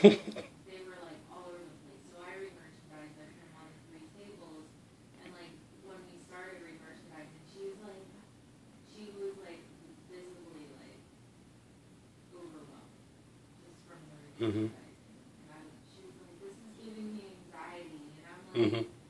they were like all over the place. So I re-merchandised him on the three tables, and like when we started re-merchandising, she was like visibly like overwhelmed just from the Mm-hmm. re-merchandising. And she was like, "This is giving me anxiety," and I'm like. Mm-hmm.